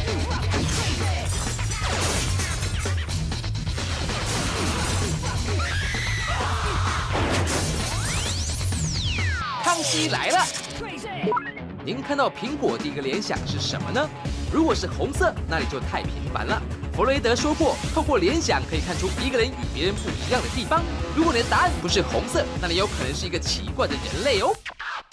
康熙来了！您看到苹果第一个联想是什么呢？如果是红色，那你就太平凡了。弗洛伊德说过，透过联想可以看出一个人与别人不一样的地方。如果你的答案不是红色，那你有可能是一个奇怪的人类哦。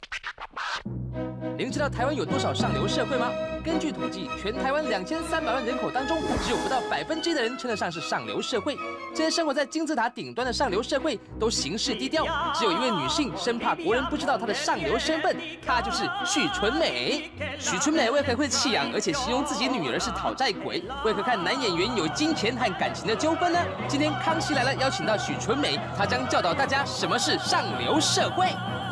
您知道台湾有多少上流社会吗？根据统计，全台湾2300万人口当中，只有不到1%的人称得上是上流社会。这些生活在金字塔顶端的上流社会都行事低调，只有一位女性生怕国人不知道她的上流身份，她就是许纯美。许纯美为何会弃养，而且形容自己女儿是讨债鬼？为何看男演员有金钱和感情的纠纷呢？今天康熙来了邀请到许纯美，她将教导大家什么是上流社会。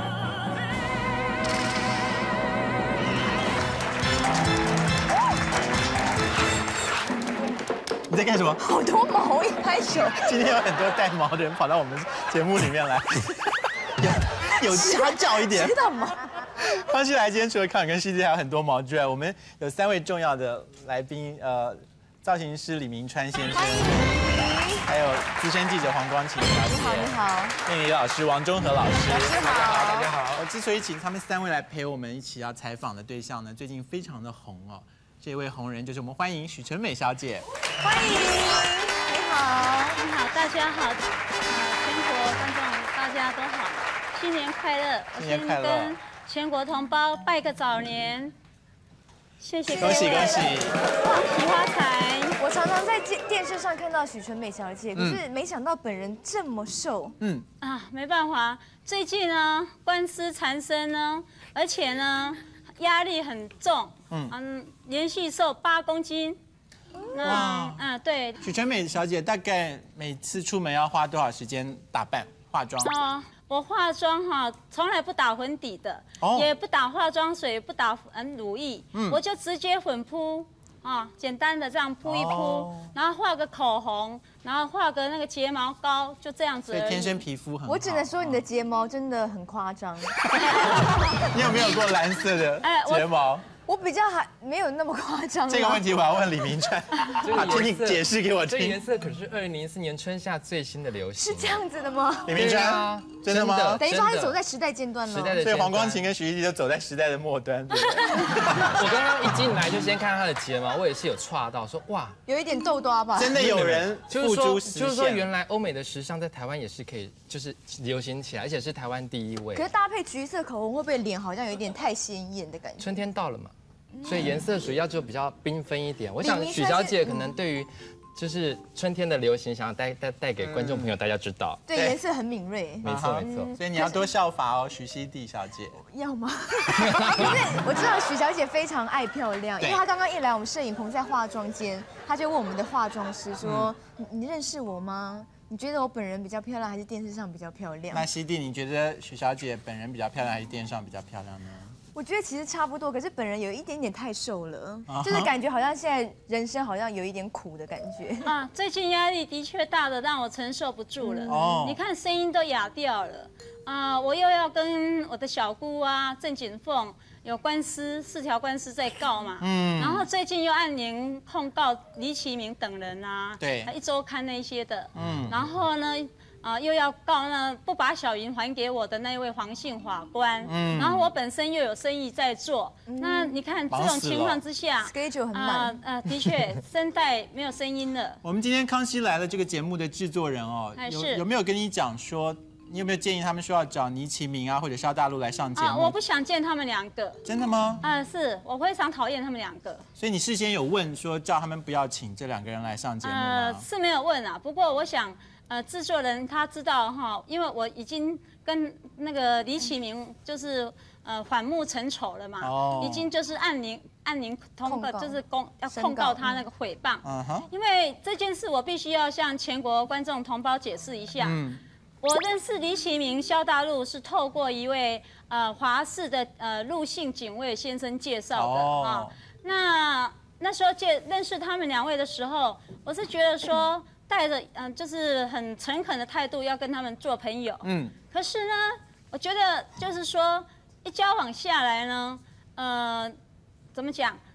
你在干什么？ 好多毛，一拍手。 今天有很多带毛的人跑到我们节目里面来，有家教一点。 知道吗？ 康熙来今天除了康永跟CD还有很多毛之外，我们有3位重要的来宾，造型师李明川先生，还有资深记者黄光芹小姐， 你好， 命理老师王中和老师， 老师好， 大家好。我之所以请他们3位来陪我们一起要采访的对象呢，最近非常的红哦。这位红人就是我们欢迎许纯美小姐， 欢迎，你好， 你好，大家好，全国观众大家都好，新年快乐！ 新年快乐！ 我先跟全国同胞拜个早年，谢谢各位， 恭喜恭喜， 恭喜发财！ 我常常在电视上看到许纯美小姐，可是没想到本人这么瘦。 没办法，最近呢官司缠身呢，而且呢压力很重，连续瘦8公斤。对。 许纯美小姐大概每次出门要花多少时间打扮化妆？ 我化妆从来不打粉底的，也不打化妆水，不打乳液，我就直接粉扑。简单的这样铺一铺，然后画个口红，然后画个那个睫毛膏，就这样子而已。 所以天生皮肤很好。 我只能说你的睫毛真的很夸张。 你有没有过蓝色的睫毛？ 我比较还没有那么夸张。 这个问题我要问李明川，请你解释给我听。 这个颜色可是2004年春夏最新的流行。 是这样子的吗？ 李明川，真的吗？ 等于说他是走在时代尖端了。 所以黄光芹跟徐艺娣就走在时代的末端。 我刚刚一进来就先看到她的睫毛，我也是有歘到，说哇， 有一点痘痘吧？ 真的有人付诸实现。 就是说原来欧美的时尚在台湾也是可以，就是流行起来，而且是台湾第1位。 可是搭配橘色口红，会不会脸好像有点太鲜艳的感觉？ 春天到了嘛。所以颜色属于要就比较缤纷一点。我想许小姐可能对于就是春天的流行，想要带给观众朋友大家知道。 对，颜色很敏锐。 没错没错。 所以你要多效法哦，许熙娣小姐。 要吗？可是我知道许小姐非常爱漂亮，因为她刚刚一来我们摄影棚在化妆间，她就问我们的化妆师说：“你认识我吗？你觉得我本人比较漂亮，还是电视上比较漂亮？” 那熙娣，你觉得许小姐本人比较漂亮，还是电视上比较漂亮呢？ 我觉得其实差不多，可是本人有一点点太瘦了，就是感觉好像现在人生好像有一点苦的感觉。 最近压力的确大的让我承受不住了。你看声音都哑掉了。我又要跟我的小姑郑锦凤有官司，4条官司在告嘛。然后最近又按年控告李启明等人对， 一周刊那些的。然后呢？又要告那不把小云还给我的那位黄姓法官，然后我本身又有生意在做，那你看这种情况之下 ，schedule 很满， 的确声带没有声音了。 我们今天康熙来了这个节目的制作人有没有跟你讲说，你有没有建议他们说要找倪其明或者萧大陆来上节目？ 我不想见他们2个。真的吗？ 是我非常讨厌他们2个。 所以你事先有问说叫他们不要请这2个人来上节目吗？ 是没有问不过我想。制作人他知道因为我已经跟那个李启明就是反目成仇了嘛，已经就是按您通告，就是要控告他那个诽谤。因为这件事我必须要向全国观众同胞解释一下。我认识李启明、萧大陆是透过一位华视的陆姓警卫先生介绍的那时候认识他们2位的时候，我是觉得说。带着就是很诚恳的态度要跟他们做朋友。可是呢，我觉得就是说一交往下来呢，怎么讲？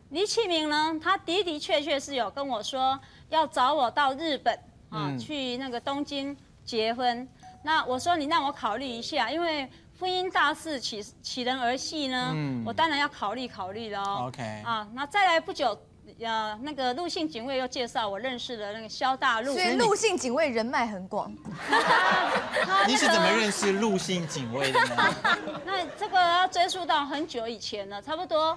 李启明呢，他的的确确是有跟我说要找我到日本去那个东京结婚。那我说你让我考虑一下，因为婚姻大事岂人儿戏呢？我当然要考虑的哦。 OK 啊，那再来不久。那个陆姓警卫又介绍我认识的那个萧大陆， 所以陆姓警卫人脉很广。 你是怎么认识陆姓警卫的呢？ 那这个要追溯到很久以前了，差不多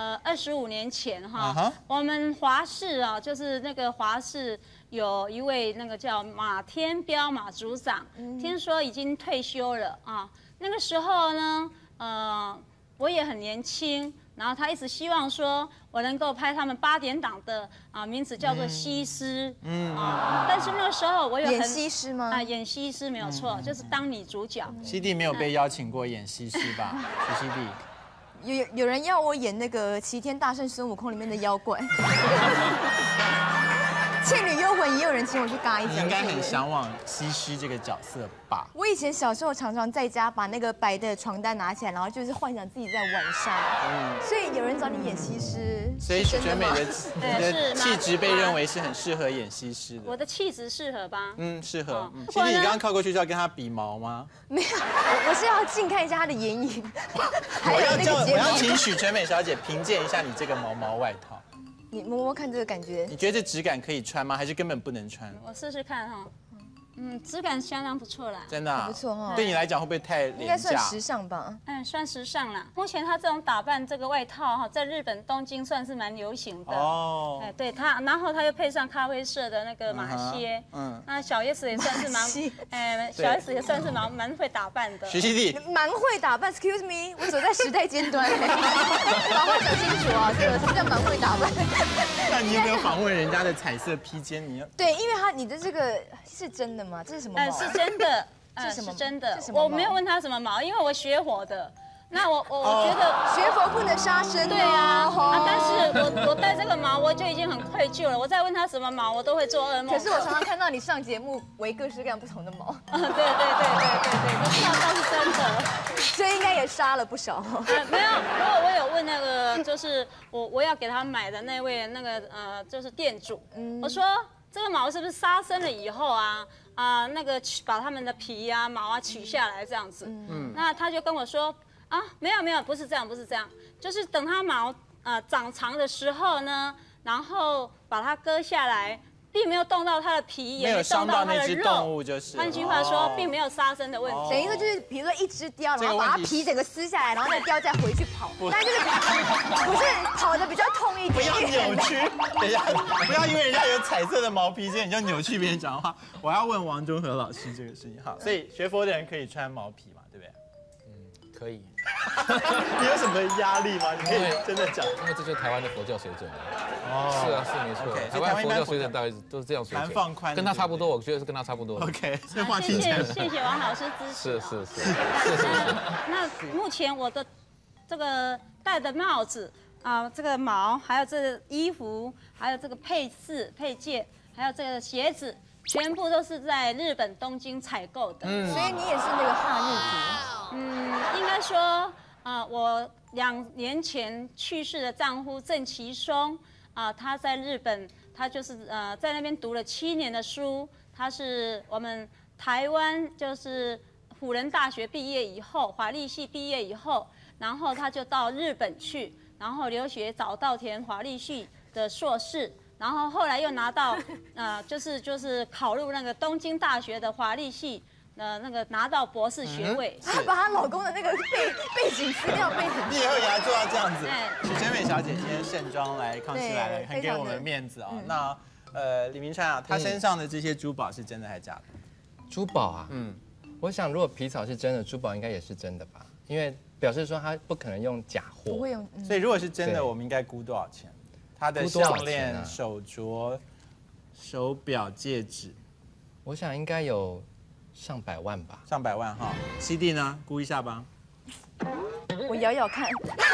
25年前哈。我们华视啊，就是那个华视有一位那个叫马天彪马组长，听说已经退休了啊。那个时候呢，我也很年轻。然后他一直希望说，我能够拍他们8点档的名字叫做西施，但是那个时候我有演西施吗？ 演西施没有错，就是当女主角。 西弟没有被邀请过演西施吧？徐西弟， 有人要我演那个《齐天大圣孙悟空》里面的妖怪。《倩女幽魂》也有人请我去尬一角， 你应该很向往西施这个角色吧？ 我以前小时候常常在家把那个白的床单拿起来，然后就是幻想自己在晚上。所以有人找你演西施， 所以许纯美的气质被认为是很适合演西施的。 我的气质适合吧？ 适合。西弟，你刚刚靠过去是要跟他比毛吗？ 没有，我是要近看一下他的眼影，还有那个我睫毛。 要请许纯美小姐评鉴一下你这个毛毛外套。 你摸摸看这个感觉， 你觉得这质感可以穿吗？还是根本不能穿？ 我试试看哈。质感相当不错啦， 真的不错哈。 对你来讲会不会太廉价？ 应该算时尚吧。 算时尚啦。目前他这种打扮，这个外套哈，在日本东京算是蛮流行的。哦。对他，然后他又配上咖啡色的那个马靴。那小 S 也算是小 S 也算是蛮会打扮的。 徐熙娣蛮会打扮 ，Excuse me， 我走在时代尖端。把话讲清楚啊，这个什么叫蛮会打扮？ 那你有没有访问人家的彩色披肩？ 对，因为你的这个是真的吗？这是什么毛？ 是真的， 是真的。我没有问他什么毛，因为我学佛的。那我觉得学佛不能杀生。 对啊，但是我戴这个毛我就已经很愧疚了。我再问他什么毛，我都会做噩梦。 可是我常常看到你上节目围各式各样不同的毛。 对，这倒是真的。 所以应该也杀了不少。 没有，我有问那个，就是我要给他买的那位那个就是店主，我说。这个毛是不是杀生了以后那个把它们的皮毛取下来这样子？那他就跟我说没有，不是这样，就是等它毛长长的时候呢，然后把它割下来。并没有动到它的皮，也没有伤到那只动物，就是。换句话说，并没有杀生的问题。 等于说就是，比如说一只雕，然后把它皮整个撕下来，然后那雕再回去跑，但就是不是跑的比较痛一点。 不要扭曲，等一下，不要因为人家有彩色的毛披肩，你就扭曲别人讲的话。我要问王中和老师这个事情，好，所以学佛的人可以穿毛皮嘛，对不对？ 可以。 你有什么压力吗？你可以真的讲， 因为这就是台湾的佛教水准。是啊，是没错。台湾佛教水准大概都是这样水准， 蛮放宽， 跟他差不多，我觉得是跟他差不多。 OK，这话听起来谢谢王老师支持。 是。 那目前我的这个戴的帽子这个毛，还有这个衣服，还有这个配饰、配件，还有这个鞋子，全部都是在日本东京采购的。 所以你也是那个哈日族。 应该说我2年前去世的丈夫郑其松。他在日本，他就是在那边读了7年的书。他是我们台湾就是辅仁大学毕业以后，法律系毕业以后，然后他就到日本去，然后留学早稻田法律系的硕士，然后后来又拿到就是考入那个东京大学的法律系。那个拿到博士学位， 她把她老公的那个背景资料背很。 你以后也要做到这样子。许纯美小姐今天盛装来康熙来了，很给我们面子啊。那李明川他身上的这些珠宝是真的还是假的？ 珠宝我想如果皮草是真的，珠宝应该也是真的吧，因为表示说他不可能用假货。 不会用。 所以如果是真的，我们应该估多少钱？他的项链、手镯、手表、戒指， 我想应该有。上百万吧， 上百万哈。西弟呢？估一下吧。 我咬咬看，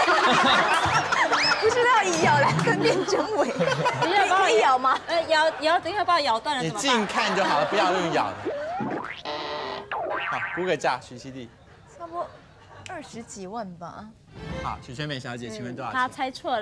不是要以咬来分辨真伪。可以咬吗？ 咬，等一下把我咬断了怎么办？ 你近看就好了，不要用咬的。好，估个价，许西弟。 差不多20几万吧。 好，许纯美小姐，请问多少钱？ 她猜错了。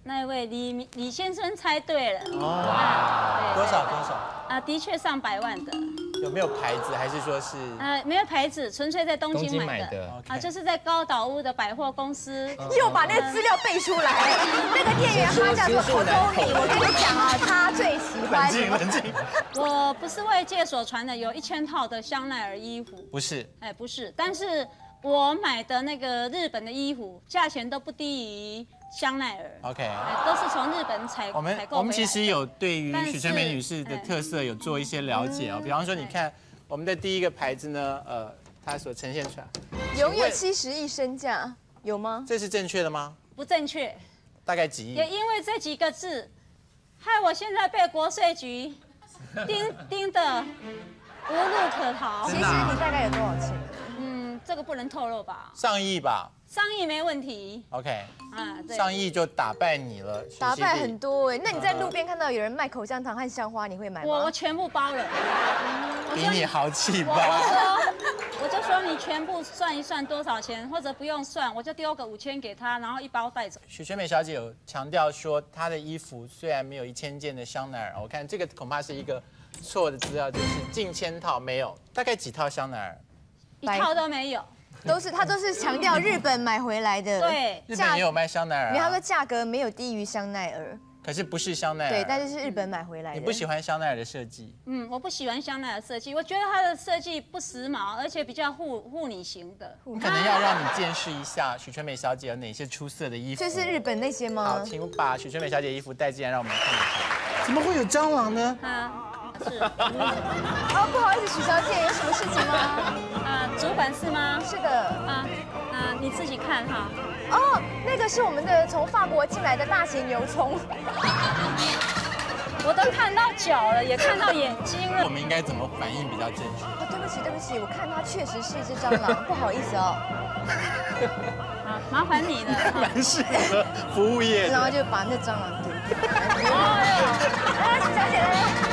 那位李先生猜对了。 哦，多少？ 啊，的确上百万的。 有没有牌子？还是说是？ 没有牌子，纯粹在东京买的。啊，就是在高岛屋的百货公司。 又把那个资料背出来，那个店员他叫做口头米，我跟你讲啊，他最喜欢。 冷静。 我不是外界所传的有1000套的香奈儿衣服。 不是。 哎，不是，但是我买的那个日本的衣服，价钱都不低于香奈儿。 OK， 都是从日本采购回来的。 我们其实有对于许纯美女士的特色有做一些了解哦。比方说，你看我们的第一个牌子呢，它所呈现出来， 永远70亿身价，有吗？ 这是正确的吗？ 不正确。 大概几亿？ 也因为这几个字，害我现在被国税局盯得无路可逃。 其实你大概有多少钱？ 这个不能透露吧？ 上亿吧。 上亿没问题。 OK。 对。 上亿就打败你了。 打败很多哎，那你在路边看到有人卖口香糖和香花，你会买吗？ 我全部包了。 比你豪气吧。 我就说你全部算一算多少钱，或者不用算，我就丢个5000给他，然后一包带走。 许纯美小姐有强调说，她的衣服虽然没有1000件的香奈儿，我看这个恐怕是一个错的资料，就是近1000套没有，大概几套香奈儿？ 一套都没有， 他都是强调日本买回来的。 对， 日本也有卖香奈儿。 因为他说价格没有低于香奈儿。 可是不是香奈儿。 对，但是是日本买回来的。 你不喜欢香奈儿的设计？ 我不喜欢香奈儿设计，我觉得它的设计不时髦，而且比较妇女型的。 可能要让你见识一下许纯美小姐有哪些出色的衣服。 就是日本那些吗？ 好，请把许纯美小姐衣服带进来，让我们看一看。怎么会有蟑螂呢？ 是。 不好意思，许小姐，有什么事情吗？ 主管是吗？ 是的。 你自己看哈。 那个是我们的从法国进来的大型油葱。 我都看到脚了，也看到眼睛了。 我们应该怎么反应比较正确？ 对不起，我看它确实是一只蟑螂，不好意思哦。 好，麻烦你了。 蛮适合服务业。 然后就把那蟑螂丢。来，许小姐来。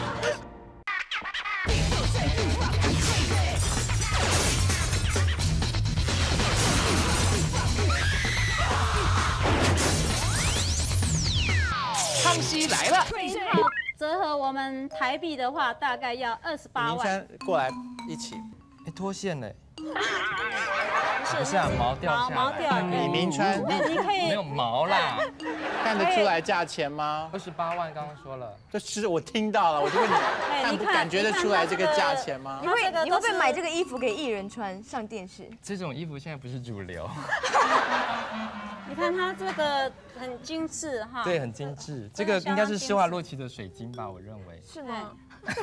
康熙来了， 这一套折合我们台币的话，大概要28万。 过来一起。 脱线嘞。 不是毛掉下来。 毛掉。 李明川， 你可以没有毛啦。 看得出来价钱吗 ？28万，刚刚说了。 就是我听到了，我就问你，感觉得出来这个价钱吗？ 你会不会买这个衣服给艺人穿上电视？ 这种衣服现在不是主流。 你看它这个很精致哈。 对，很精致。这个应该是施华洛奇的水晶吧，我认为。 是吗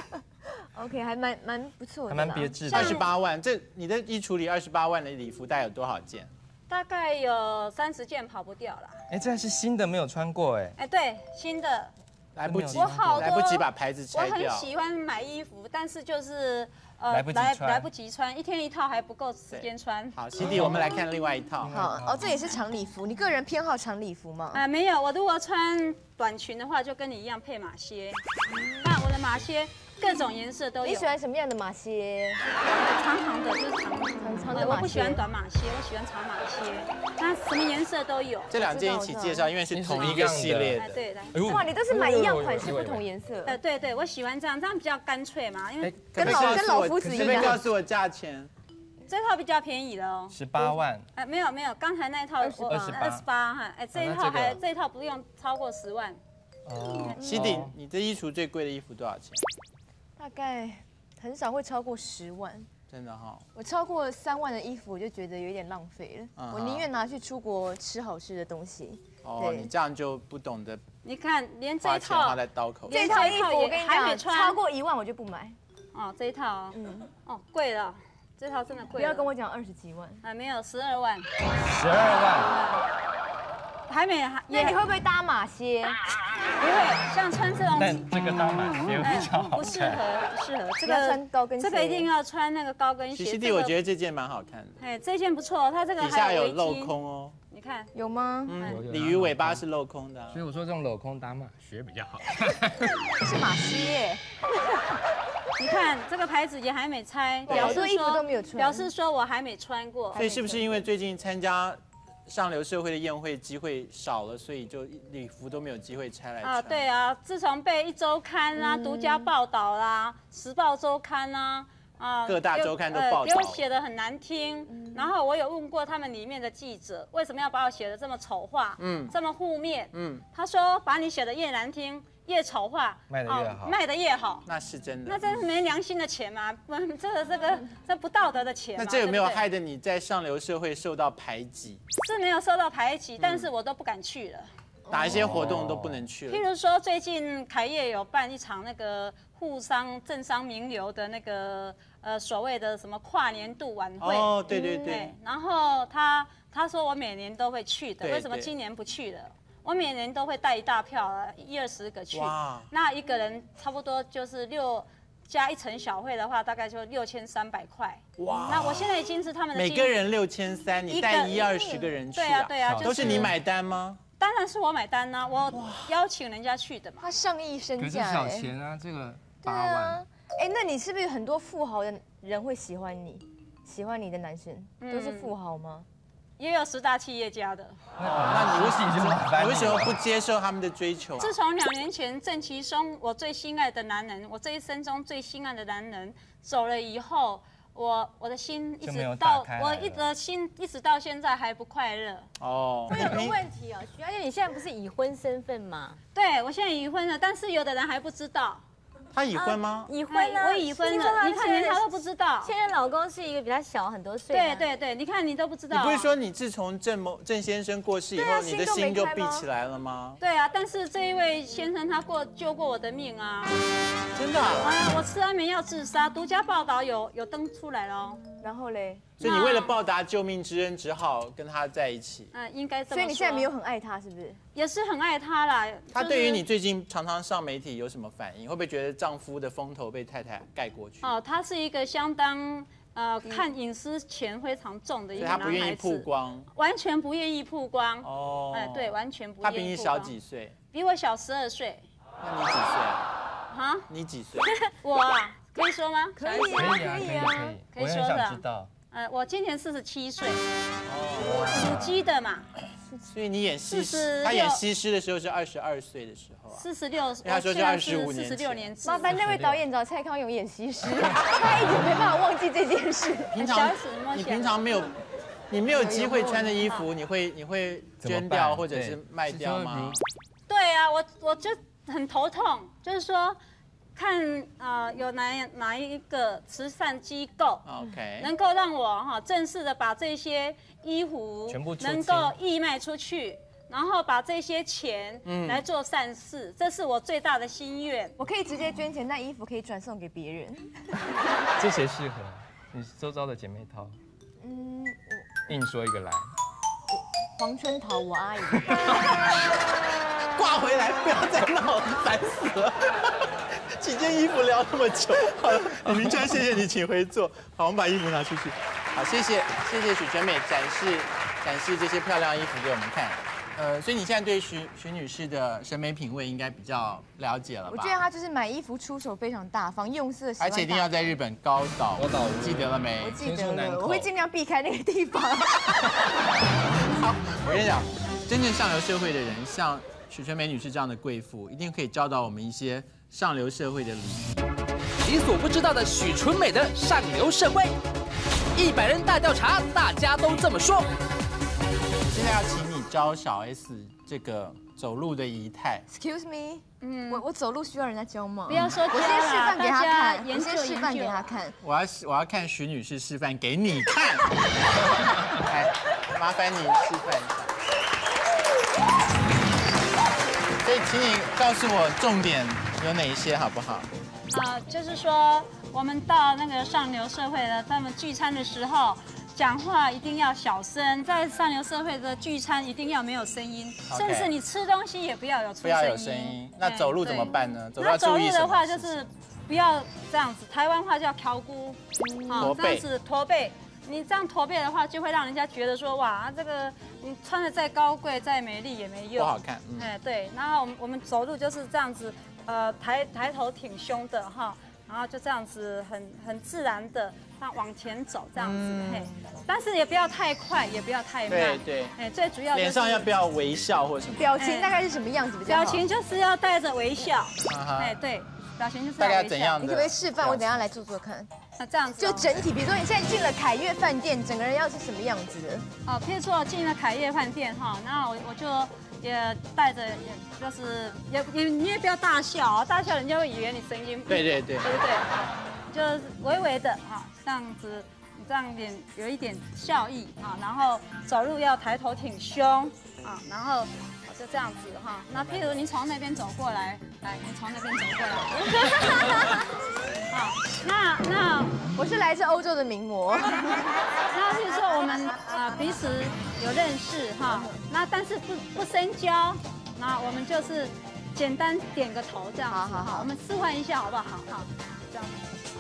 ？OK， 还蛮不错的， 还蛮别致的。 28万，这你的衣橱里28万的礼服大概有多少件？ 大概有30件跑不掉了。 这还是新的，没有穿过对，新的。 来不及， 来不及把牌子拆掉。 我很喜欢买衣服，但是就是来不及穿，一天一套还不够时间穿。 好，西弟，我们来看另外一套。 好，这也是长礼服，你个人偏好长礼服吗？ 没有，我如果穿短裙的话，就跟你一样配马靴。那我的马靴各种颜色都有。 你喜欢什么样的马靴？ 长长的，就是长的。我不喜欢短马靴，我喜欢长马靴。那什么颜色都有。 这2件一起介绍，因为是同一个系列的。 对。 哇，你都是买一样款式，不同颜色。 对，我喜欢这样比较干脆嘛，因为跟老夫子一样。 随便告诉我价钱。 这套比较便宜了哦。 18万。 没有，刚才那套28哈。这一套不用超过10万。 西弟，你的衣橱最贵的衣服多少钱？ 大概很少会超过10万。 真的哈， 我超过3万的衣服，我就觉得有点浪费了。我宁愿拿去出国吃好吃的东西。 你这样就不懂得。 你看，连这一套花在刀口。 这套衣服我跟你讲，超过1万我就不买。 这一套贵了，这套真的贵。 不要跟我讲20几万。 没有12万。 12万。 还没， 那你会不会搭马靴？ 不会，像穿这种。 但这个搭马靴比较好看。 不适合。 这个穿高跟鞋。 这个一定要穿那个高跟鞋。 西弟，我觉得这件蛮好看的。 这件不错，它这个底下有镂空哦。 你看有吗？ 鲤鱼尾巴是镂空的。 所以我说这种镂空搭马靴比较好。 是马靴。 你看这个牌子也还没拆， 表示衣服都没有穿， 表示说我还没穿过。 所以是不是因为最近参加上流社会的宴会机会少了，所以就礼服都没有机会拆来穿。 啊，对啊，自从被一周刊啊、独家报道啦、时报周刊啊。 各大周刊都报道， 给我写的很难听。然后我有问过他们里面的记者，为什么要把我写的这么丑化，这么负面？他说把你写的越难听、越丑化， 卖得越好， 卖得越好。 那是真的。 那这是没良心的钱嘛？这不道德的钱嘛。 那这有没有害得你在上流社会受到排挤？ 是没有受到排挤，但是我都不敢去了。 哪一些活动都不能去了？ 譬如说，最近凯业有办一场那个沪商政商名流的那个所谓的什么跨年度晚会。 哦，对对对。 然后他说我每年都会去的， 对为什么今年不去了？我每年都会带一大票，20-20个去。哇！那一个人差不多就是加一层小会的话，大概就6300块。哇！那我现在已经是他们的每个人6300，你带10-20个人去啊？ 对啊， 都是你买单吗？ 当然是我买单啦，我邀请人家去的嘛。 他上亿身价， 可是小钱啊，这个8万。 哎，那你是不是很多富豪的人会喜欢你？喜欢你的男生都是富豪吗？ 也有10大企业家的。 那你为什么不接受他们的追求？ 自从2年前郑其松，我最心爱的男人，我这一生中最心爱的男人走了以后。我的心一直到一直到现在还不快乐。 哦，我有个问题哦，徐小姐，你现在不是已婚身份吗？ 对，我现在已婚了，但是有的人还不知道。 他已婚吗？ 已婚啊， 我已婚了。你看，连他都不知道。 现在老公是一个比他小很多岁。 对，你看你都不知道。 你不是说你自从郑先生过世以后，你的心就闭起来了吗？ 对啊，但是这一位先生他救过我的命啊。 真的啊？ 我吃安眠药自杀，独家报道有登出来了。 然后嘞？ 所以你为了报答救命之恩，只好跟他在一起。 应该这么说。 所以你现在没有很爱他，是不是？ 也是很爱他啦。 他对于你最近常常上媒体有什么反应？会不会觉得丈夫的风头被太太盖过去？ 哦，他是一个相当看隐私权非常重的一个男孩子。 他不愿意曝光， 完全不愿意曝光。 哦， 对，完全不愿意曝光。 他比你小几岁？ 比我小12岁。 那你几岁啊？ 啊？ 你几岁？ 我啊，可以说吗？ 可以啊， 可以说的。我今年47岁，属鸡的嘛。 所以你演西施，他演西施的时候是22岁的时候啊。 46， 他说是25年。 46年制。 麻烦那位导演找蔡康永演西施，他一直没办法忘记这件事。 你平常没有机会穿的衣服，你会捐掉或者是卖掉吗？ 对啊，我就很头痛，就是说。看有哪一个慈善机构 ，OK， 能够让我正式的把这些衣服全部能够义卖出去，然后把这些钱来做善事，这是我最大的心愿。 我可以直接捐钱，但衣服可以转送给别人。 这谁适合？你周遭的姐妹淘？硬说一个来。 黄春桃，我阿姨。 挂回来，不要再闹了，烦死了。几件衣服聊那么久，好了，李明川，谢谢你，请回座。好，我们把衣服拿出去。好，谢谢许纯美展示这些漂亮衣服给我们看。所以你现在对徐女士的审美品味应该比较了解了吧？ 我觉得她就是买衣服出手非常大方，用色， 而且一定要在日本高岛，记得了没？ 我记得了，我会尽量避开那个地方。 好，我跟你讲，真正上流社会的人，像许纯美女士这样的贵妇，一定可以教导我们一些上流社会的礼仪。 你所不知道的许纯美的上流社会，100人大调查，大家都这么说。 现在要请你教小 S 这个走路的仪态。 Excuse me， 我走路需要人家教吗？ 不要说， 我先示范给他看， 我先示范给他看。 我要看徐女士示范给你看。来，麻烦你示范一下。所以，请你告诉我重点有哪一些，好不好？ 就是说，我们到那个上流社会的他们聚餐的时候，讲话一定要小声。在上流社会的聚餐一定要没有声音，甚至你吃东西也不要有出声音。 不要有声音。那走路怎么办呢？ 那走路的话就是不要这样子，台湾话叫翘姑，这样子驼背。你这样驼背的话，就会让人家觉得说，哇，这个你穿的再高贵、再美丽也没用， 不好看。 对。然后我们走路就是这样子，抬头挺胸的哈， 然后就这样子很自然的往前走这样子，嘿，但是也不要太快，也不要太慢， 对， 哎，最主要脸上要不要微笑或什么？ 表情大概是什么样子比较好？ 表情就是要带着微笑，哎，对，表情就是大概怎样的？ 你可不可以示范？我等下来做做看。 那这样子就整体，比如说你现在进了凯悦饭店，整个人要是什么样子的？ 哦，譬如说我进了凯悦饭店哈，那我就也带着，就是你也不要大笑啊，大笑人家会以为你神经病。对不对？就是微微的哈，这样子，你这样有一点笑意啊，然後走路要抬头挺胸啊，然後就这样子哈。那譬如你从那边走过来，你从那边走过来。好，那我是来自欧洲的名模。 那譬如说我们彼此有认识哈，那但是不深交，那我们就是简单点个头这样子。好，我们示范一下好不好？好，这样。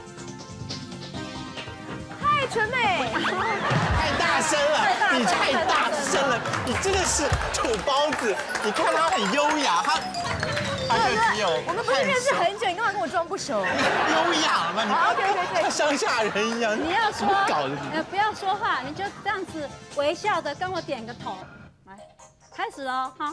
嗨，纯美。 太大声了，你太大声了，你真的是土包子。你看他很优雅，他就只有我们不是认识很久，你干嘛跟我装不熟？ 优雅嘛，你 OK， 像乡下人一样。 你要说搞的你不要说话，你就这样子微笑的跟我点个头，来，开始喽，哈。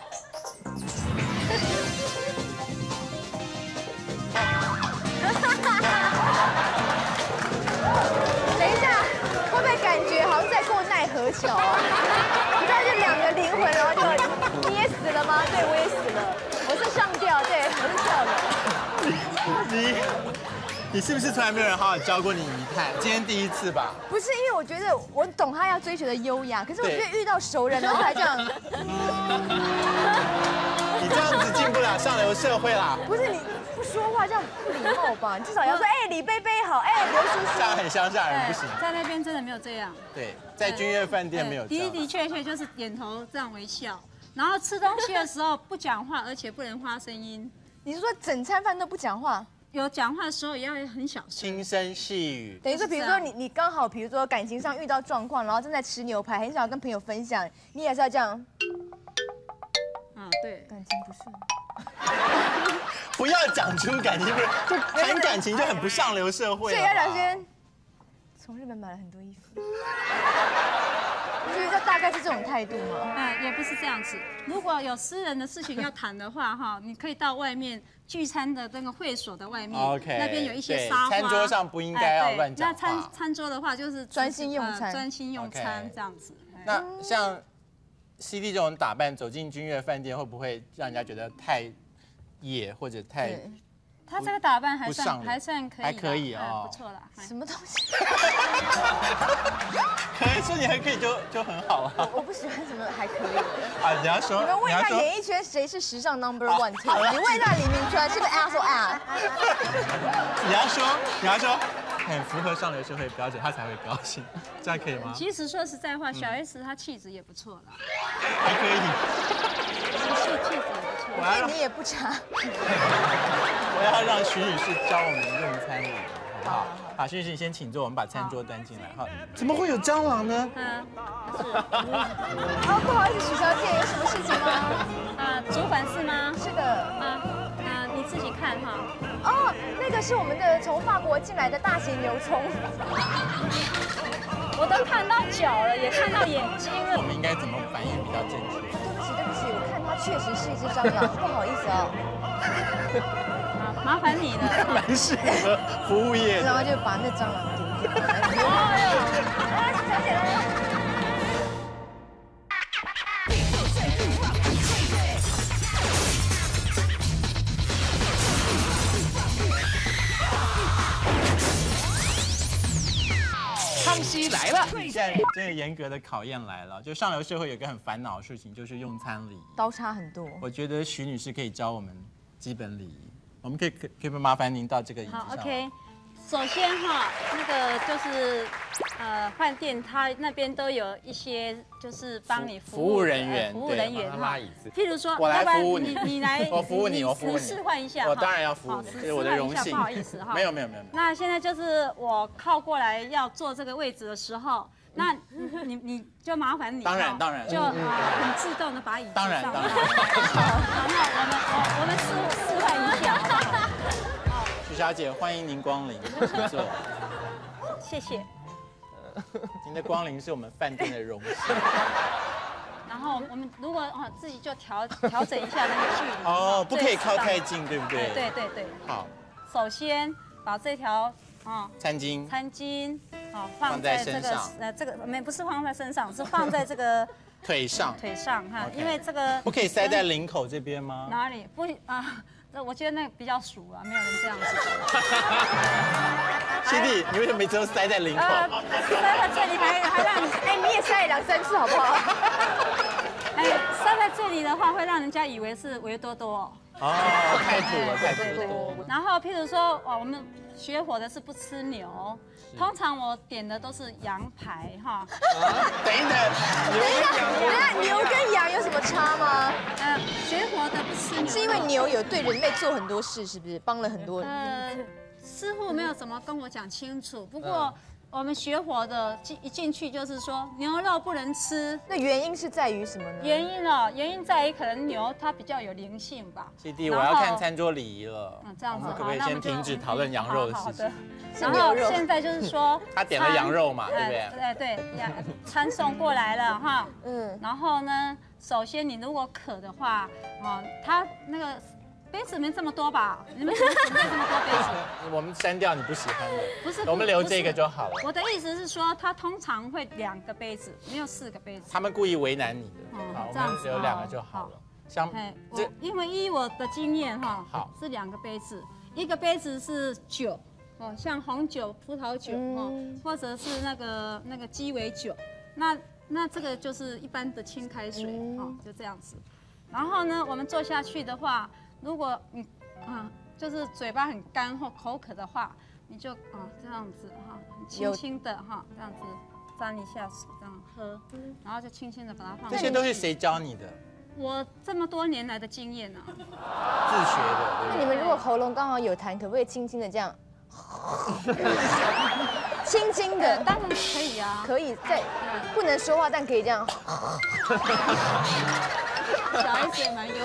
等一下，会不会感觉好像在过奈何桥啊？你知道就两个灵魂，然后就你也死了吗？对，我也死了。我是上吊，对，我是跳楼。 你是不是从来没有人好好教过你仪态？今天第一次吧？ 不是，因为我觉得我懂他要追求的优雅，可是我觉得遇到熟人然后还这样， 你这样子进不了上流社会啦。 不是你不说话这样不礼貌吧？你至少要说，哎，李贝贝好，哎，刘叔叔。 这样很乡下人不行。 在那边真的没有这样。 对，在君悦饭店没有这样。 的确就是点头这样微笑，然后吃东西的时候不讲话，而且不能发声音。 你是说整餐饭都不讲话？ 有讲话的时候也要很小声， 轻声细语。 等于说，比如说你刚好，比如说感情上遇到状况，然后正在吃牛排，很想要跟朋友分享，你也是要这样。 对， 感情不顺。 不要讲出感情不是，就谈感情就很不上流社会。 所以要讲先从日本买了很多衣服。你觉得大概是这种态度吗？ 也不是这样子。如果有私人的事情要谈的话，哈，你可以到外面聚餐的那个会所的外面，那边有一些沙发， 餐桌上不应该要乱讲话。 那餐桌的话就是专心用餐， 专心用餐这样子。 那像 CD 这种打扮走进君悦饭店，会不会让人家觉得太野或者太？ 他这个打扮还算可以， 还可以哦， 不错啦。 什么东西？ 可以说你还可以就很好啊。 我不喜欢什么还可以啊，你要说， 你们问一下演艺圈谁是时尚 No.1 team？ 你问一下李明川是个 ass or ass？ 你要说很符合上流社会标准，他才会高兴，这样可以吗？ 其实说实在话，小 S 她气质也不错啦， 还可以。 气质也不错。 对你也不差。 我要让徐女士教我们用餐礼，好不好？好，徐女士你先请坐，我们把餐桌端进来。好，怎么会有蟑螂呢？ 哦，不好意思，许小姐，有什么事情吗？ 煮粉是吗？ 是的。 你自己看哈。 哦，那个是我们的从法国进来的大型牛葱。 我都看到脚了，也看到眼睛了。 我们应该怎么反应比较正确？ 对不起，我看它确实是一只蟑螂，不好意思啊。 麻烦你了。 蛮适合服务业。 然后就把那蟑螂丢掉。哎呦，来，小姐来。 康熙来了！ 现在这个严格的考验来了，就上流社会有一个很烦恼的事情，就是用餐礼仪， 刀差很多。 我觉得徐女士可以教我们基本礼仪，我们可以麻烦您到这个椅子上。 好 ，OK。首先哈，那个就是饭店它那边都有一些就是帮你服务人员哈。譬如说， 我来服务你， 你来， 我服务你， 示范一下。 我当然要服务你，这是我的荣幸。 不好意思哈。 没有。 那现在就是我靠过来要坐这个位置的时候，那你就麻烦你。 当然。 就很自动的把椅子当然。 好，那我们示范一下。 徐小小姐，欢迎您光临，请坐。 谢谢。 您的光临是我们饭店的荣幸。 然后我们如果自己就调整一下那个距离。 哦，不可以靠太近，对不对？ 对对对。 好。 首先把这条餐巾放在这个这个不是放在身上，是放在这个腿上哈，因为这个不可以塞在领口这边吗？ 哪里不啊？我觉得那个比较熟了，没有人这样子。 师弟，你为什么每次都塞在领口？ 塞在这里还让你你也塞了2、3次好不好？ 塞在这里的话，会让人家以为是维多多。 太土了，太土了。 然后譬如说，我们学火的是不吃牛，通常我点的都是羊排哈。 等一等， 牛跟羊有什么差吗？ 学火的不吃牛， 是因为牛有对人类做很多事，是不是帮了很多人？ 师傅没有怎么跟我讲清楚，不过我们学火的一进去就是说牛肉不能吃。 那原因是在于什么呢？ 原因在于可能牛它比较有灵性吧。 师弟，我要看餐桌礼仪了。 这样子， 可不可以先停止讨论羊肉的事情？ 然后现在就是说， 他点了羊肉嘛，对不对？ 对，餐送过来了哈。然后呢，首先你如果渴的话，它那个杯子没这么多吧？你们怎么准备这么多杯子？ 我们删掉你不喜欢的， 不是， 我们留这个就好了。 我的意思是说，它通常会2个杯子，没有4个杯子。 他们故意为难你的，好，我们留2个就好了。 因为依我的经验哈，好是2个杯子，1个杯子是酒，像红酒、葡萄酒或者是那个鸡尾酒，那这个就是一般的清开水就这样子。然后呢，我们坐下去的话，如果你就是嘴巴很干或口渴的话，你就这样子轻轻的这样子沾一下水，这样喝，然后就轻轻的把它放。 这些都是谁教你的？ 我这么多年来的经验呢， 自学的。 那你们如果喉咙刚好有痰，可不可以轻轻的这样？轻轻的， 当然可以啊， 可以在不能说话，但可以这样。 小 S 也蛮幽默，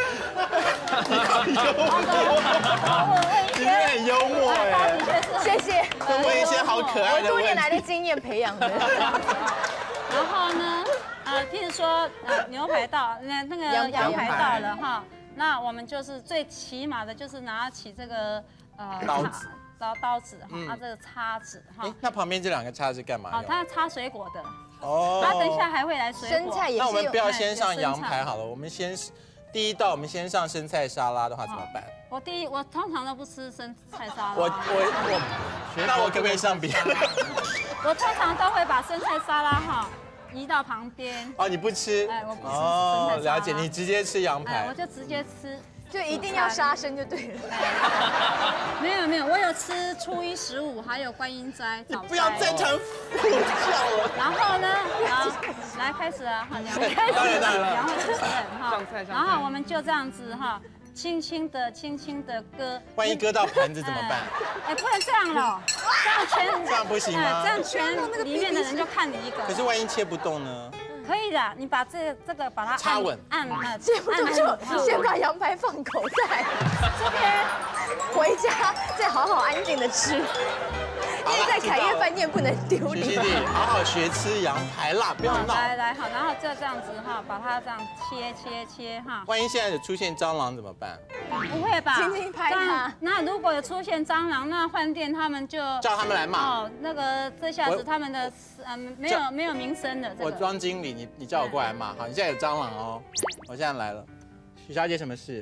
你很幽默哎， 谢谢。 问一些好可爱的问题。 我多年来的经验培养的。 然后呢，譬如说牛排到，那个羊排到了哈，那我们就是最起码的就是拿起这个刀子这个叉子哈。 那旁边这2个叉子干嘛？ 它插水果的。它等一下还会来水果。 生菜也是。 那我们不要先上羊排好了，我们第一道我们先上生菜沙拉的话怎么办？ 我通常都不吃生菜沙拉。 那我可不可以上别的？ 我通常都会把生菜沙拉移到旁边。 你不吃？ 我不吃生菜沙拉。 了解，你直接吃羊排。 我就直接吃。 就一定要杀生就对了。 没有，我有吃初一15，还有观音斋。 你不要再谈佛教了。 然后呢，来开始了哈，2位主持人哈，然后我们就这样子轻轻的割。 万一割到盘子怎么办？ 不能这样了， 这样不行吗？ 这样全里面的人就看你一个。 可是万一切不动呢？ 可以的，你把这个把它插稳， 切不动就先把羊排放口袋，这边回家再好好安静的吃，因为在凯悦饭店不能丢脸。 弟弟，好好学吃羊排啦，不要闹。 来好，然后就这样子把它这样切万一现在有出现蟑螂怎么办？ 不会吧？ 轻轻拍它。 那如果有出现蟑螂，那饭店他们就叫他们来骂。 那个这下子他们的没有名声的。 我庄经理，你叫我过来骂。好，你现在有蟑螂哦。我现在来了，许小姐什么事？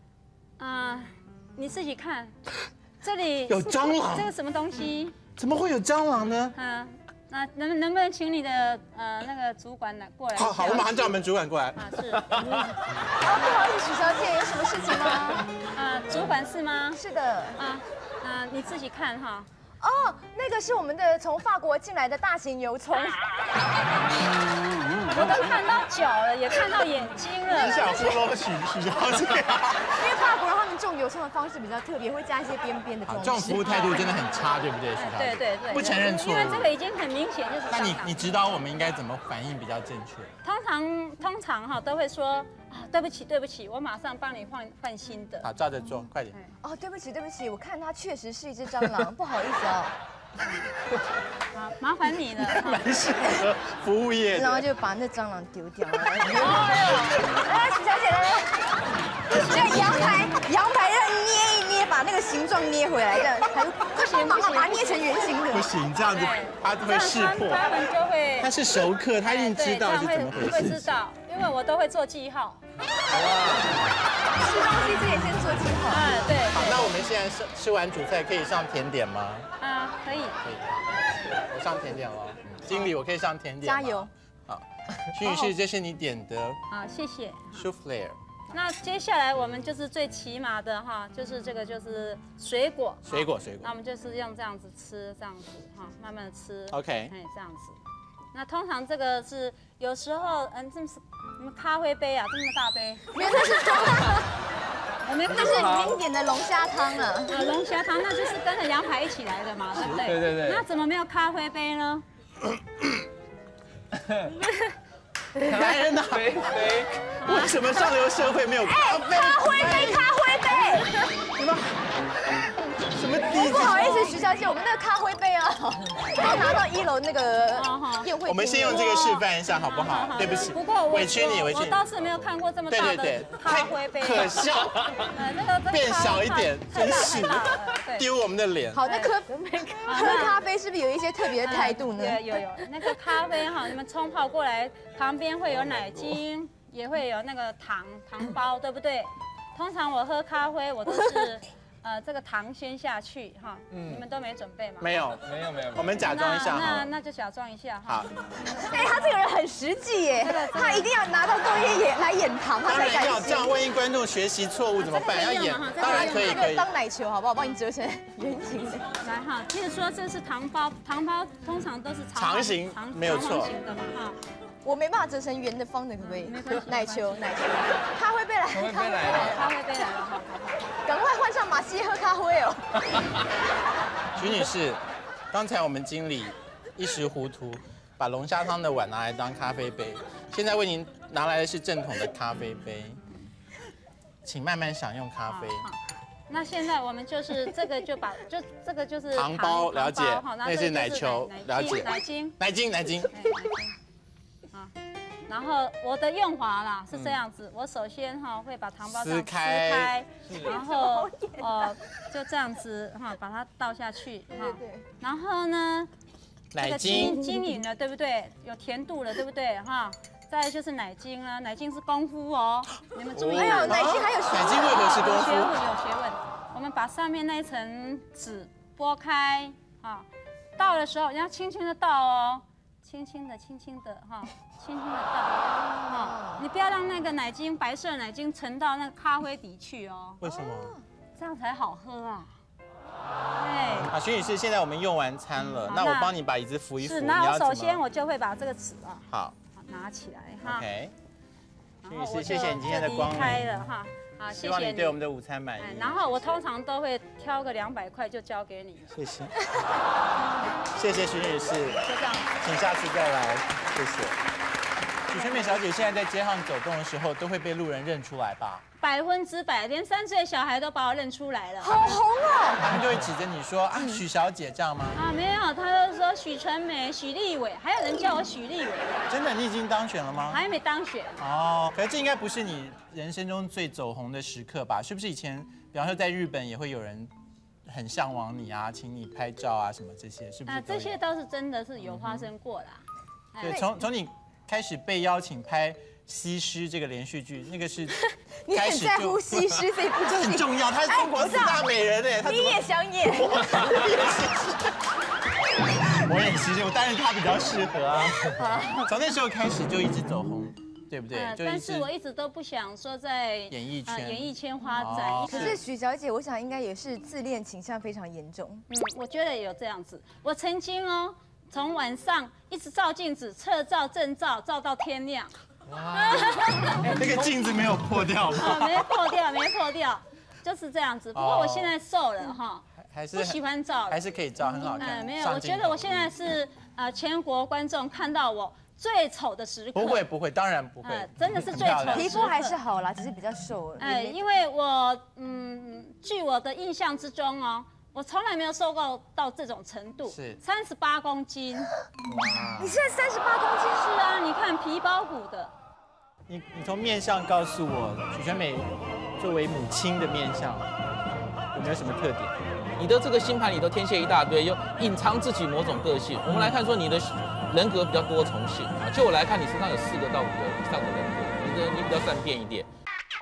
你自己看，这里有蟑螂。 这个什么东西？ 怎么会有蟑螂呢？ 那能不能请你的那个主管过来？ 好，我马上叫我们主管过来。 是。 不好意思，许小姐，有什么事情吗？ 主管是吗？ 是的。 你自己看哈。 那个是我们的从法国进来的大型油葱。 我都看到脚了，也看到眼睛了。 你想糊弄许小姐？ 因为法国人他们种油葱的方式比较特别，会加一些边边的装饰。 这种服务态度真的很差，对不对，许小姐？ 对， 不承认错误。 因为这个已经很明显就是。 那你指导我们应该怎么反应比较正确？ 通常都会说对不起，对不起，我马上帮你换新的。 好，照着做，快点。 哦，对不起，对不起，我看它确实是一只蟑螂，不好意思哦。 好，麻烦你了。 蛮适合服务业的。 然后就把那蟑螂丢掉了。来，许小姐来，这羊排让捏一捏，把那个形状捏回来，这样快帮忙把它捏成圆形的。 不行，这样子它会识破。 他们就会。 他是熟客，他一定知道是怎么回事。 会知道，因为我都会做记号。 吃东西之前先做记号。 对。 好，那我们现在吃完主菜，可以上甜点吗？ 可以。 可以。我上甜点了，经理，我可以上甜点吗？ 加油。 好，徐女士，这是你点的。 好，谢谢。 soufflé。 那接下来我们就是最起码的哈，就是这个就是水果。 水果。 那我们就是用这样子吃，这样子哈，慢慢的吃。 OK。 这样子。那通常这个是有时候这么你们咖啡杯啊，这么大杯。 原来是装。 我们这是您点的龙虾汤啊。 龙虾汤那就是跟着羊排一起来的嘛，对不对？ 对。 那怎么没有咖啡杯呢？ 来人呐！为什么上流社会没有咖啡？ 咖啡杯。 你们什么低级？ 不好意思，徐小姐，我们那个咖啡杯啊，都拿到1楼那个宴会。 我们先用这个示范一下好不好？对不起， 不过委屈你。 我倒是没有看过这么大的咖啡杯， 可笑。 那个变小一点，真是丢我们的脸。 好，那喝咖啡是不是有一些特别的态度呢？ 有那个咖啡哈，你们冲泡过来，旁边会有奶精，也会有那个糖包，对不对？通常我喝咖啡，我都是这个糖先下去哈。你们都没准备吗？ 没有。我们假装一下哈。 那就假装一下哈。 好。 他这个人很实际耶，他一定要拿到工业来演糖，他才敢。 当然要，这样万一观众学习错误怎么办？要演，当然可以。 当奶球好不好？帮你折成圆形的。 来哈，譬如说这是糖包通常都是长形，没有错。 的嘛哈。 我没办法折成圆的、方的，可不可以？奶球。咖啡杯来了， 咖啡杯来了， 赶快换上马西喝咖啡哦。 徐女士，刚才我们经理一时糊涂，把龙虾汤的碗拿来当咖啡杯，现在为您拿来的是正统的咖啡杯，请慢慢享用咖啡。 那现在我们就是这个这个就是糖包，了解。那是奶球，了解。奶精。 然后我的用法啦是这样子，我首先会把糖包撕开，然后就这样子把它倒下去哈。然后呢， 奶精均匀了，对不对？有甜度了，对不对哈？再来就是奶精啦，奶精是功夫哦，你们注意。 哎呦，奶精还有奶精为何是功夫？ 有学问。我们把上面那一层纸剥开倒的时候要轻轻的倒哦，轻轻的哈。轻轻的倒，你不要让那个奶精白色的奶精沉到那个咖啡底去哦。 为什么？ 这样才好喝啊。 对。徐女士，现在我们用完餐了，那我帮你把椅子扶一扶。 是，那我首先我就会把这个纸好拿起来哈。 OK。徐女士，谢谢你今天的光临。 开了哈。好， 希望你对我们的午餐满意。 然后我通常都会挑个200块就交给你。 谢谢。谢谢徐女士。 就这样。 请下次再来，谢谢。许春美小姐现在在街上走动的时候，都会被路人认出来吧 ？100%，连3岁小孩都把我认出来了。 好红哦！ 他们就会指着你说许小姐这样吗？ 没有，他都说许纯美、许立伟，还有人叫我许立伟。 真的，你已经当选了吗？ 还没当选。 可是这应该不是你人生中最走红的时刻吧？是不是以前，比方说在日本也会有人很向往你啊，请你拍照啊什么这些，是不是？ 这些倒是真的是有发生过啦。 对，从你开始被邀请拍《西施》这个连续剧，那个是你很在乎西施这部剧， 很重要。她是中国4大美人哎， 你也想演？ 我演西施，当然她比较适合啊。从那时候开始就一直走红，对不对？ 但是我一直都不想说在演艺圈发展。 可是许小姐，我想应该也是自恋倾向非常严重。 我觉得也有这样子。我曾经从晚上一直照镜子，侧照、正照，照到天亮。 哇，那个镜子没有破掉吗？ 没破掉，就是这样子。不过我现在瘦了哈， 还是不喜欢照了， 还是可以照，很好看。 没有，我觉得我现在是全国观众看到我最丑的时刻。 不会，当然不会， 真的是最丑的时刻。 皮肤还是好啦，只是比较瘦。 因为我据我的印象之中哦，我从来没有瘦过到这种程度， 是 38公斤。 哇！ 你现在38公斤？ 是啊，你看皮包骨的。 你从面相告诉我，许纯美作为母亲的面相有没有什么特点？ 你的这个星盘里头天蝎一大堆，又隐藏自己某种个性。我们来看说你的人格比较多重性啊，就我来看，你身上有4个到5个以上的人格，你比较善变一点。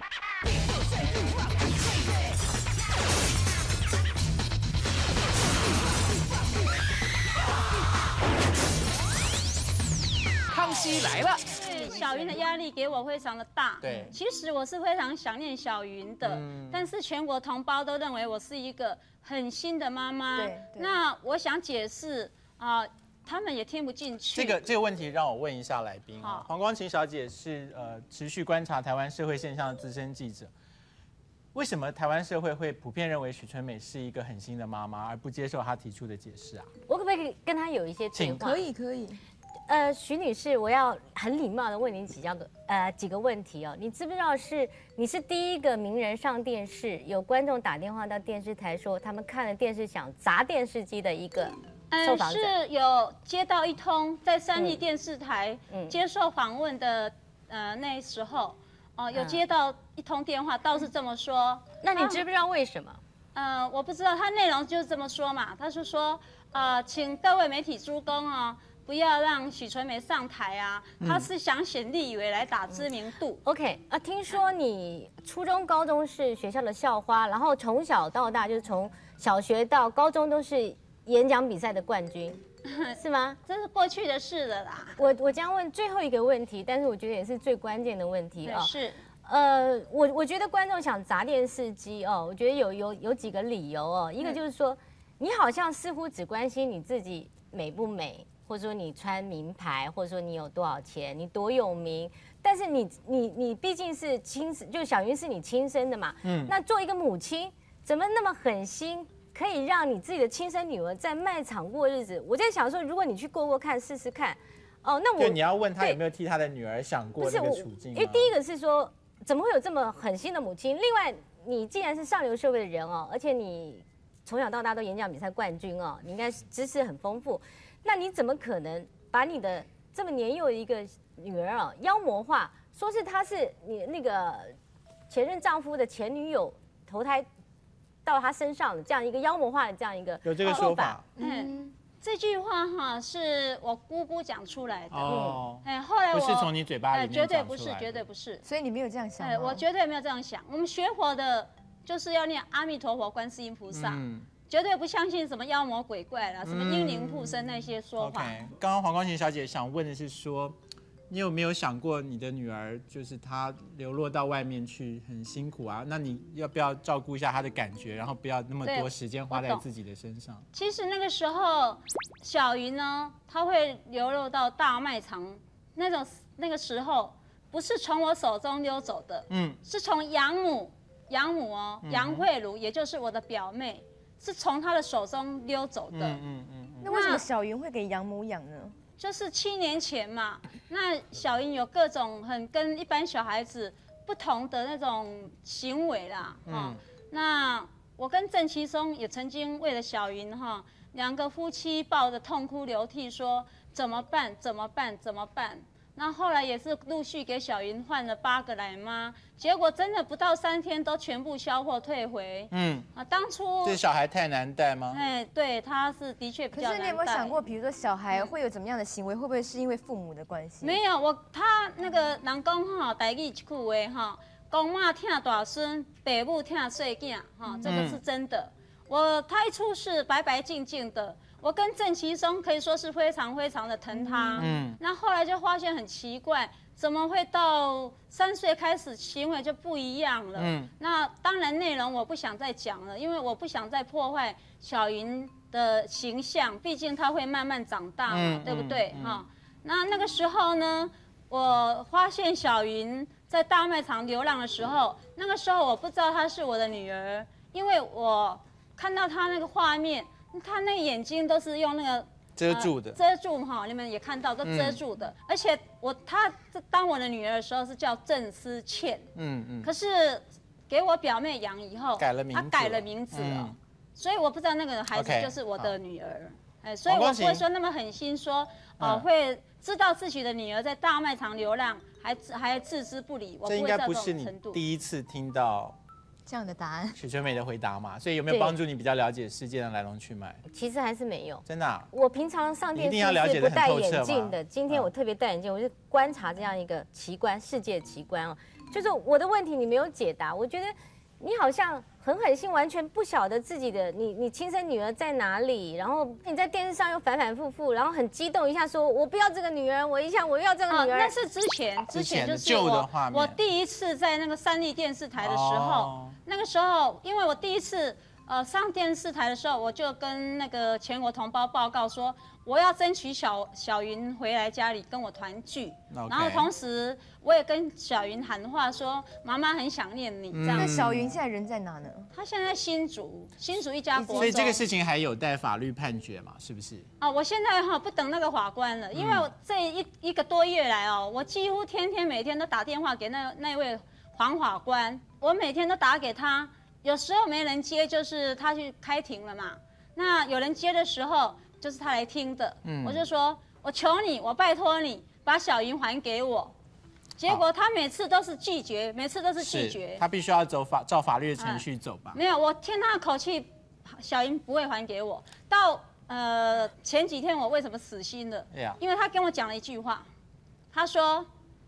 康熙来了。 小云的压力给我非常的大。 对， 其实我是非常想念小云的，但是全国同胞都认为我是一个狠心的妈妈。 对， 那我想解释啊，他们也听不进去。 这个问题让我问一下来宾啊，黄光芹小姐是持续观察台湾社会现象的资深记者。为什么台湾社会会普遍认为许纯美是一个狠心的妈妈，而不接受她提出的解释啊？ 我可不可以跟她有一些对话？ 可以。 徐女士，我要很礼貌的问你几个问题哦。你知不知道你是第一个名人上电视，有观众打电话到电视台说他们看了电视想砸电视机的一个受访者？ 是有接到一通在三立电视台接受访问的那时候有接到一通电话，倒是这么说。 那你知不知道为什么？ 我不知道，他内容就是这么说嘛。他是说请各位媒体诸公哦。不要让许纯美上台啊！她是想选立委来打知名度。 OK 听说你初中、高中是学校的校花，然后从小到大就是从小学到高中都是演讲比赛的冠军，是吗？ 这是过去的事了啦。 我将问最后一个问题，但是我觉得也是最关键的问题啊。 是。 我觉得观众想砸电视机哦，我觉得有几个理由哦。一个就是说，你好像似乎只关心你自己美不美。或者说你穿名牌，或者说你有多少钱，你多有名，但是你毕竟是就小云是你亲生的嘛，那做一个母亲，怎么那么狠心，可以让你自己的亲生女儿在卖场过日子？我在想说，如果你去过看试试看，那你要问他有没有替他的女儿想过这个处境？ 因为第一个是说，怎么会有这么狠心的母亲？另外，你既然是上流社会的人哦，而且你从小到大都演讲比赛冠军哦，你应该知识很丰富。那你怎么可能把你的这么年幼的一个女儿妖魔化，说是她是你那个前任丈夫的前女友投胎到她身上的这样一个妖魔化的这样一个有这个说法？ 这句话是我姑姑讲出来的。后来不是从你嘴巴里面绝对不是，绝对不是。 所以你没有这样想吗？ 我绝对没有这样想。我们学佛的就是要念阿弥陀佛、观世音菩萨。绝对不相信什么妖魔鬼怪啦，什么阴灵附身那些说法。 刚刚黄光芹小姐想问的是说，你有没有想过你的女儿就是她流落到外面去很辛苦啊？那你要不要照顾一下她的感觉，然后不要那么多时间花在自己的身上？ 其实那个时候，小云呢，她会流落到大卖场，那个时候不是从我手中溜走的，是从养母杨慧茹，也就是我的表妹。是从他的手中溜走的。 那为什么小云会给养母养呢？ 就是7年前嘛，那小云有各种跟一般小孩子不同的那种行为啦。那我跟郑其松也曾经为了小云2个夫妻抱着痛哭流涕说怎么办？那后来也是陆续给小云换了8个奶妈，结果真的不到3天都全部销货退回。当初这小孩太难带吗？ 对，他是的确比较难带。 可是你有没有想过，比如说小孩会有怎么样的行为，会不会是因为父母的关系？ 没有，他那个人讲台语一句话公妈疼大孙，爸母疼细囝这个是真的。他一出世白白净净的。我跟郑其松可以说是非常非常的疼他，那后来就发现很奇怪，怎么会到3岁开始行为就不一样了？那当然内容我不想再讲了，因为我不想再破坏小云的形象，毕竟她会慢慢长大嘛，对不对？那个时候呢，我发现小云在大卖场流浪的时候，那个时候我不知道她是我的女儿，因为我看到她那个画面。他那个眼睛都是用那个遮住的， 遮住哈，你们也看到都遮住的。而且她当我的女儿的时候是叫郑思倩，可是给我表妹养以后， 改了名字， 她改了名字了，所以我不知道那个孩子就是我的女儿。所以我不会说那么狠心说，会知道自己的女儿在大卖场流浪，还置之不理。 这应该不是你第一次听到这样的答案， 许纯美的回答嘛？所以有没有帮助你比较了解事件的来龙去脉？ 其实还是没有， 真的啊。 我平常上电视是不戴眼镜的，今天我特别戴眼镜，我就观察这样一个奇观，世界奇观哦。就是我的问题你没有解答，我觉得你好像很狠心，完全不晓得自己的你亲生女儿在哪里，然后你在电视上又反反复复，然后很激动一下说我不要这个女儿，我要这个女儿。 那是之前就是我第一次在那个三立电视台的时候，那个时候因为我第一次上电视台的时候，我就跟那个全国同胞报告说，我要争取小云回来家里跟我团聚，然后同时我也跟小云喊话说，妈妈很想念你。这样。 那小云现在人在哪呢？ 她现在新竹一家国中。 所以这个事情还有待法律判决嘛？是不是？ 我现在不等那个法官了，因为我这一个多月来我几乎每天都打电话给那位黄法官，我每天都打给他。有时候没人接，就是他去开庭了嘛。那有人接的时候，就是他来听的。我就说，我求你，我拜托你，把小云还给我。结果他每次都是拒绝， 他必须要照法律的程序走吧？ 没有，我听他的口气，小云不会还给我。到前几天我为什么死心了？因为他跟我讲了一句话，他说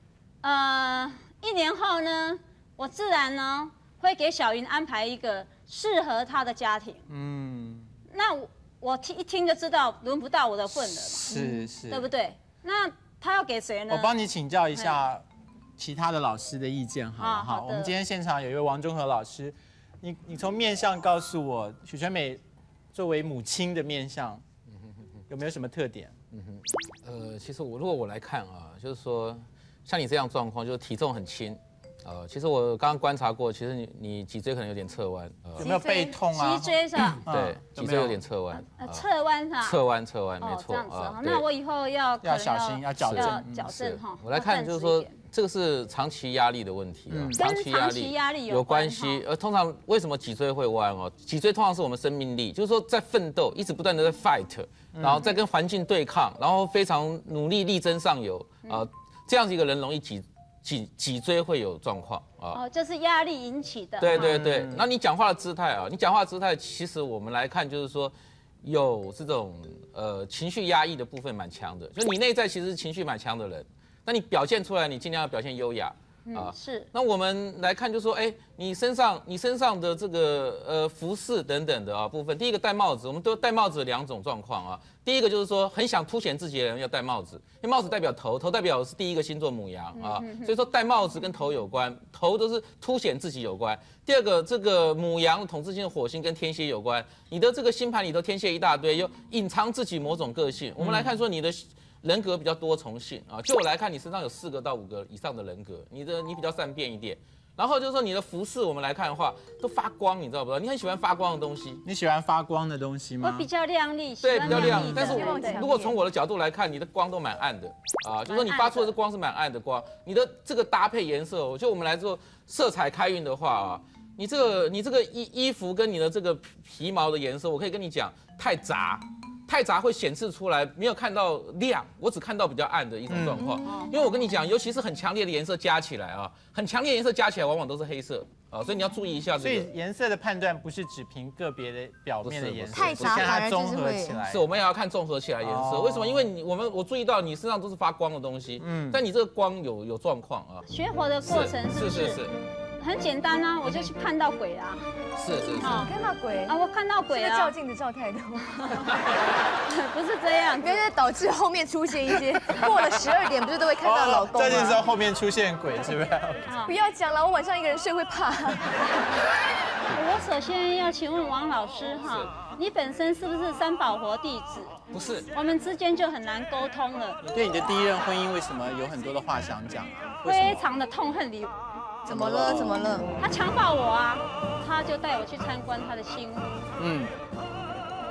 ，1年后呢，我自然呢。会给小云安排一个适合她的家庭。那我一听就知道轮不到我的份了。 是， 对不对？那他要给谁呢？ 我帮你请教一下其他的老师的意见好了。好，我们今天现场有一位王中和老师，你从面相告诉我，许纯美作为母亲的面相有没有什么特点？ 其实如果我来看就是说像你这样状况，就是体重很轻。其实我刚刚观察过，其实你脊椎可能有点侧弯， 有没有背痛啊？ 脊椎是吧？ 对，脊椎有点侧弯。 侧弯是吧？ 侧弯，没错。 这样子那我以后要小心，要矫正哈。 我来看就是说，这个是长期压力的问题长期压力有关系。通常为什么脊椎会弯脊椎通常是我们生命力，就是说在奋斗，一直不断的在 fight， 然后在跟环境对抗，然后非常努力力争上游这样子一个人容易脊椎会有状况就是压力引起的。 对。那你讲话的姿态其实我们来看就是说有这种情绪压抑的部分蛮强的，就你内在其实是情绪蛮强的人，那你表现出来你尽量要表现优雅。 是。 那我们来看，就说，你身上的这个服饰等等的部分，第一个戴帽子，我们都戴帽子的2种状况第一个就是说，很想凸显自己的人要戴帽子，因为帽子代表头代表是第一个星座牡羊所以说戴帽子跟头有关，头都是凸显自己有关。第二个，这个牡羊统治性的火星跟天蝎有关，你的这个星盘里头天蝎一大堆，又隐藏自己某种个性。我们来看说你的人格比较多重性就我来看，你身上有4个到5个以上的人格，你比较善变一点。然后就是说你的服饰，我们来看的话，都发光，你知道不？你很喜欢发光的东西。 你喜欢发光的东西吗？ 我比较亮丽， 对，比较亮丽。但是如果从我的角度来看，你的光都蛮暗的就是说你发出的这光是蛮暗的光。你的这个搭配颜色，就我们来做色彩开运的话你这个衣服跟你的这个皮毛的颜色，我可以跟你讲，太杂会显示出来，没有看到亮，我只看到比较暗的一种状况。因为我跟你讲，尤其是很强烈的颜色加起来很强烈的颜色加起来往往都是黑色所以你要注意一下。 所以颜色的判断不是只凭个别的表面的颜色， 太杂它综合起来。 是我们也要看综合起来颜色。为什么？因为我注意到你身上都是发光的东西，但你这个光有状况学佛的过程是很简单我就去看到鬼啦。 是。 看到鬼我看到鬼照镜子照太多。 不是这样， 因为导致后面出现一些过了12点，不是都会看到老公吗？ 这件事后面出现鬼，是不是？ 不要讲了，我晚上一个人睡会怕。 我首先要请问王老师你本身是不是三宝活弟子？ 不是， 我们之间就很难沟通了。 你对你的第一任婚姻为什么有很多的话想讲非常的痛恨你。 怎么了？ 他强暴我他就带我去参观他的新屋。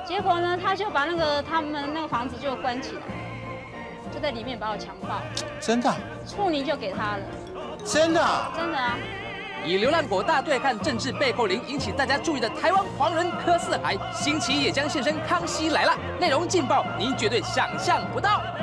结果呢，他就把他们那个房子就关起来，就在里面把我强暴。 真的？ 处女就给他了。 真的？ 真的啊。 以流浪狗大队和政治背后灵引起大家注意的台湾黄人柯四海，星期一也将现身《康熙来了》，内容劲爆，您绝对想象不到。